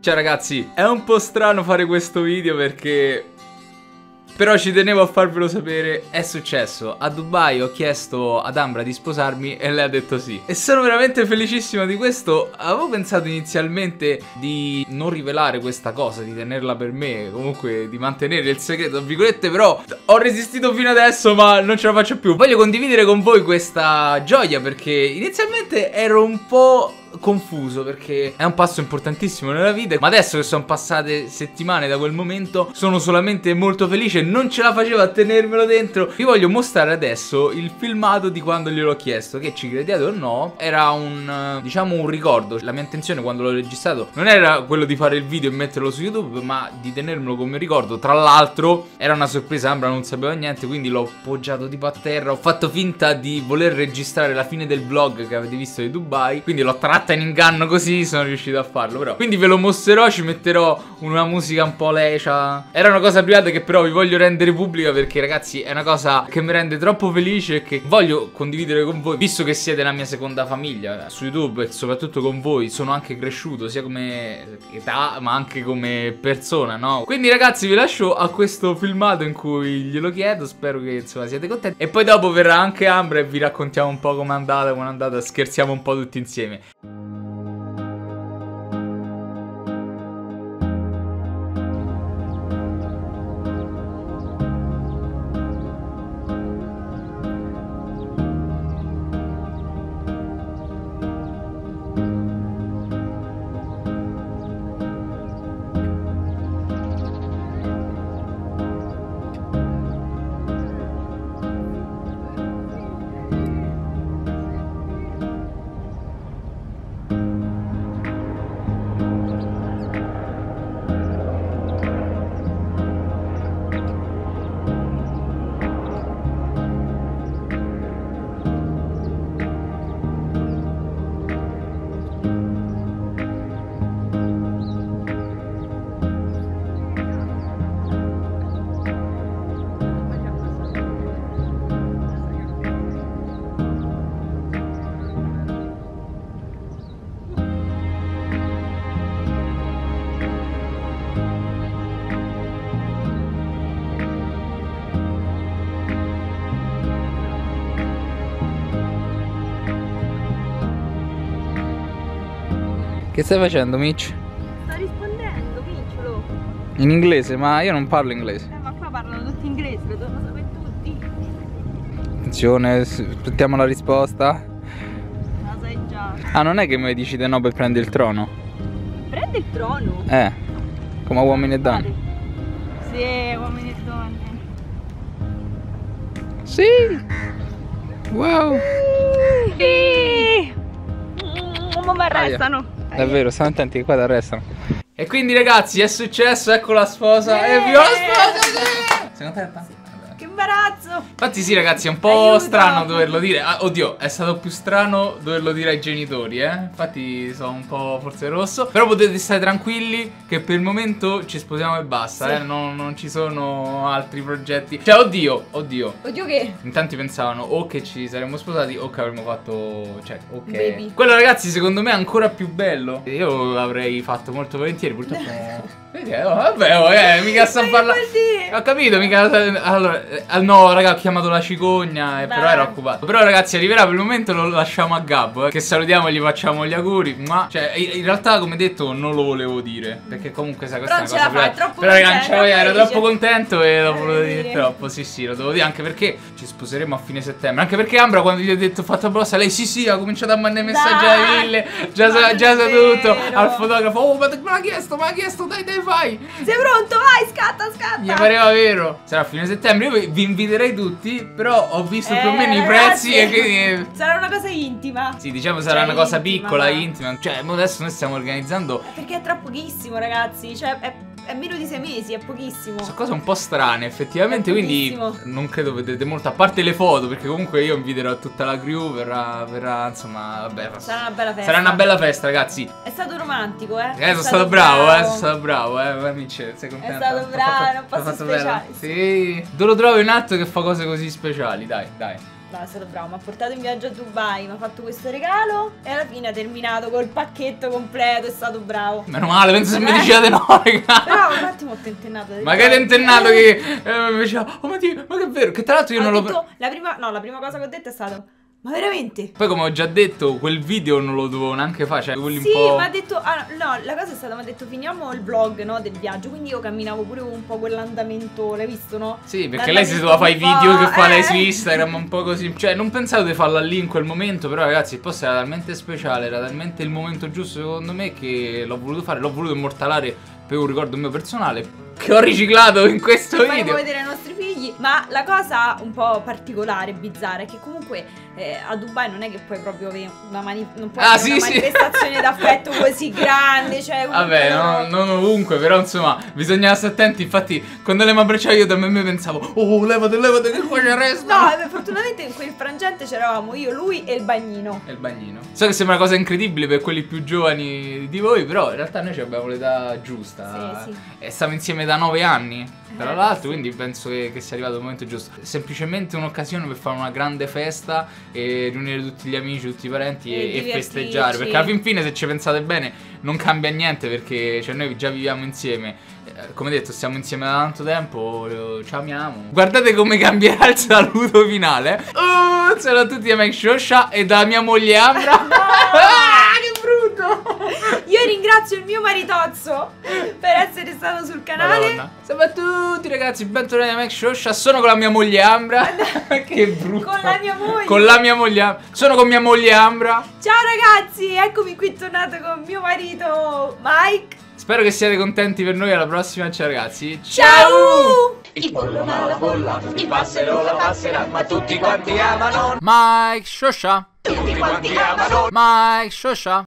Ciao ragazzi, è un po' strano fare questo video perché... però ci tenevo a farvelo sapere, è successo. A Dubai ho chiesto ad Ambra di sposarmi e lei ha detto sì. E sono veramente felicissimo di questo. Avevo pensato inizialmente di non rivelare questa cosa, di tenerla per me, comunque di mantenere il segreto, tra virgolette, però ho resistito fino adesso ma non ce la faccio più. Voglio condividere con voi questa gioia perché inizialmente ero un po' confuso perché è un passo importantissimo nella vita, ma adesso che sono passate settimane da quel momento sono solamente molto felice. Non ce la facevo a tenermelo dentro. Vi voglio mostrare adesso il filmato di quando gliel'ho chiesto, che ci crediate o no era un, diciamo, un ricordo. La mia intenzione quando l'ho registrato non era quello di fare il video e metterlo su YouTube, ma di tenermelo come ricordo. Tra l'altro era una sorpresa, Ambra non sapeva niente, quindi l'ho poggiato tipo a terra. Ho fatto finta di voler registrare la fine del vlog che avete visto di Dubai, quindi l'ho tratta in inganno, così sono riuscito a farlo. Però quindi ve lo mostrerò, ci metterò una musica un po' lecia. Era una cosa privata che però vi voglio rendere pubblica perché ragazzi è una cosa che mi rende troppo felice e che voglio condividere con voi, visto che siete la mia seconda famiglia su YouTube e soprattutto con voi sono anche cresciuto sia come età ma anche come persona, no? Quindi ragazzi vi lascio a questo filmato in cui glielo chiedo, spero che insomma siate contenti e poi dopo verrà anche Ambra e vi raccontiamo un po' com'è andata, scherziamo un po' tutti insieme. Che stai facendo, Mitch? Sto rispondendo, vincolo. In inglese, ma io non parlo inglese. Ma qua parlano tutti inglese, lo devono sapere tutti. Attenzione, aspettiamo la risposta. La sai già. Ah, non è che mi dici di no per prendere il trono? Prendi il trono. Come uomini e donne. Sì, uomini e donne. Sì. Wow. Sì. Ma mi arrestano. Davvero, stanno attenti che qua ti arrestano. E quindi ragazzi è successo, ecco la sposa. E viva la sposa, sì! Sei contenta? Che imbarazzo. Infatti sì ragazzi è un po' strano doverlo dire. Oddio, è stato più strano doverlo dire ai genitori, Infatti sono un po' forse rosso. Però potete stare tranquilli che per il momento ci sposiamo e basta, sì. Non ci sono altri progetti. Cioè oddio. Oddio che? In tanti pensavano o che ci saremmo sposati o che avremmo fatto, cioè, ok. Baby. Quello ragazzi secondo me è ancora più bello. Io l'avrei fatto molto volentieri, purtroppo. Vabbè, mica sta parlando. Ho capito, mica. Allora, no, raga, ho chiamato la cicogna, però era occupato. Però, ragazzi, arriverà per il momento, lo lasciamo a Gabbo, che salutiamo e gli facciamo gli auguri. Ma, cioè, in realtà, come detto, non lo volevo dire. Perché comunque, sai, questa è una cosa. Però, raga, ero troppo contento e lo volevo dire troppo. Sì, lo devo dire, anche perché ci sposeremo a fine settembre. Anche perché Ambra, quando gli ho detto fatto apposta, lei sì, ha cominciato a mandare messaggi alle ville. Già sa tutto. Al fotografo, oh, ma me l'ha chiesto, dai, fai. Sei pronto? Vai, scatta. Mi pareva vero. Sarà a fine settembre. Io vi inviterei tutti. Però ho visto più o meno i prezzi e quindi sarà una cosa intima. Sì, diciamo sarà una cosa piccola, intima. Cioè adesso noi stiamo organizzando. Perché è tra pochissimo ragazzi. Cioè è meno di 6 mesi, è pochissimo. Sono cose un po' strane effettivamente. Quindi non credo vedrete molto. A parte le foto, perché comunque io inviterò tutta la crew. Verrà insomma, vabbè, sarà una bella festa. Sarà una bella festa ragazzi. È stato romantico, sono stato bravo. Sono stato bravo, amici. Sei contento? È stato bravo, non posso speciale. Sì. Dove lo trovo in alto che fa cose così speciali? Dai. No, è stato bravo, mi ha portato in viaggio a Dubai, mi ha fatto questo regalo e alla fine ha terminato col pacchetto completo, è stato bravo. Meno male, penso se mi dicevate no, raga. Però un attimo ho tentennato. Ma che hai tentennato che mi diceva, oh ma Dio, ma che è vero, che tra l'altro io non l'ho... La prima cosa che ho detto è stata, ma veramente? Poi come ho già detto, quel video non lo dovevo neanche fare, cioè quelli Sì, un po'... mi ha detto, no, la cosa è stata, mi ha detto finiamo il vlog, no, del viaggio, quindi io camminavo pure un po' quell'andamento, l'hai visto, no? Sì, perché lei si doveva fare i video che fa lei su Instagram, un po' così. Cioè, non pensavo di farla lì in quel momento, però ragazzi, il post era talmente speciale, era talmente il momento giusto secondo me che l'ho voluto fare, l'ho voluto immortalare per un ricordo mio personale che ho riciclato in questo video. Faremo vedere ai nostri figli. Ma la cosa un po' particolare, bizzarra, è che comunque a Dubai non è che puoi proprio avere una, non puoi avere una manifestazione d'affetto così grande, cioè vabbè, non ovunque, però insomma bisogna stare attenti. Infatti quando lei mi abbracciava io da me pensavo, oh levate che qua ci resta. No, fortunatamente in quel frangente c'eravamo io, lui e il bagnino. So che sembra una cosa incredibile per quelli più giovani di voi, però in realtà noi abbiamo l'età giusta. Sì. E stiamo insieme da 9 anni tra l'altro, quindi penso che sia arrivato il momento giusto. Semplicemente un'occasione per fare una grande festa e riunire tutti gli amici, tutti i parenti e festeggiare. Perché alla fin fine, se ci pensate bene, non cambia niente, perché cioè, noi già viviamo insieme. Come detto, stiamo insieme da tanto tempo, ci amiamo. Guardate come cambierà il saluto finale. Saluto a tutti da Mike Shosha e da mia moglie Ambra. Che brutto! Io ringrazio il mio maritozzo per essere stato sul canale. Madonna. Salve a tutti ragazzi, bentornati da Mike Shosha. Sono con la mia moglie Ambra. Che brutto. Con la mia moglie. Con la mia moglie Ambra. Sono con mia moglie Ambra. Ciao ragazzi, eccomi qui tornato con mio marito Mike. Spero che siate contenti per noi. Alla prossima, ciao ragazzi. Ciao! Il pollo ma la polla, il passero la passerà, ma tutti quanti amano. Mike Shosha. Tutti quanti amano. Mike Shosha.